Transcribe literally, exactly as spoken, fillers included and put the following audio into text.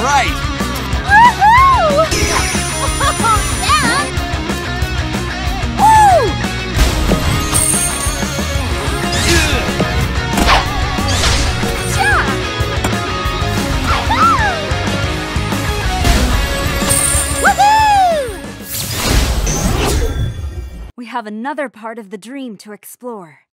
right! Woohoo! Yeah! Woo! Yeah! Woohoo! We have another part of the dream to explore.